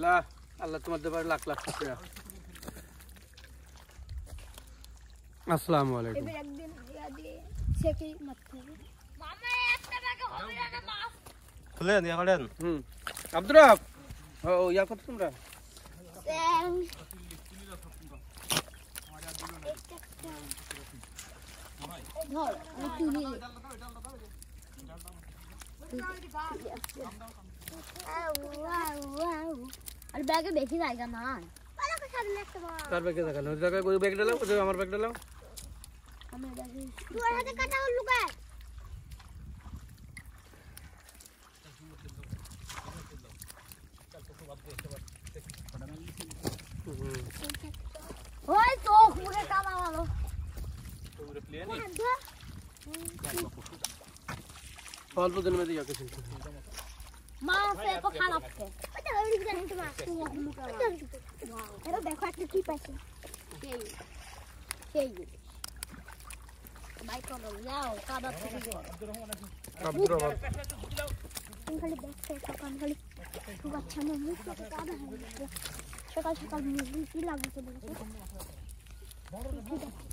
আলহামদুলিল্লাহ আল্লাহ তোমার দেবার লাখ লাখ শুকরিয়া আসসালামু আলাইকুম এবার একদিন ইয়া দিয়ে সেকে মারতে হবে মামা একটা ব্যাগে হবে না মাছ খুলেন ইয়া করেন আব্দুর রাব ও ইয়া কত তোমরা ধর আমি তুলি আর ব্যাগে বেশি জায়গা নাই তার ব্যাগে দেখানো ওই জায়গায় ওই ব্যাগ ডালাও ওই আমার ব্যাগ ডালাও আমার ব্যাগে তোর হাতে কাটা হল লুকা ওই তো পুরো কামা ভালো পুরো প্লেন অল্প দিনের মধ্যে ইয়া কিছু মাছ এত খারাপ কে ওটা ওই দিকে নিতে মাছ এটা দেখো একটা কি পাইছে সেই ভাই কোন যাও কাদা থেকে আব্দুর রাব খালি দেখতে সকাল খালি খুব আচ্ছা মুখ থেকে কাদা হয়ে সকাল সকাল মুখ কি লাগছে বলছো